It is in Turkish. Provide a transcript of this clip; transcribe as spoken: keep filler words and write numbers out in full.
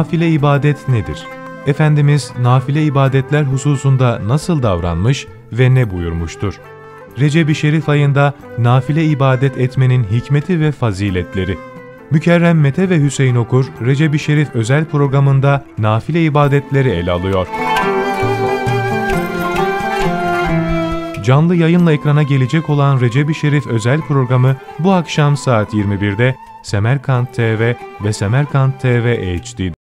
Nafile ibadet nedir? Efendimiz nafile ibadetler hususunda nasıl davranmış ve ne buyurmuştur? Recep-i Şerif ayında nafile ibadet etmenin hikmeti ve faziletleri. Mükerrem Mete ve Hüseyin Okur, Recep-i Şerif özel programında nafile ibadetleri ele alıyor. Canlı yayınla ekrana gelecek olan Recep-i Şerif özel programı bu akşam saat yirmi birde Semerkant T V ve Semerkant T V H D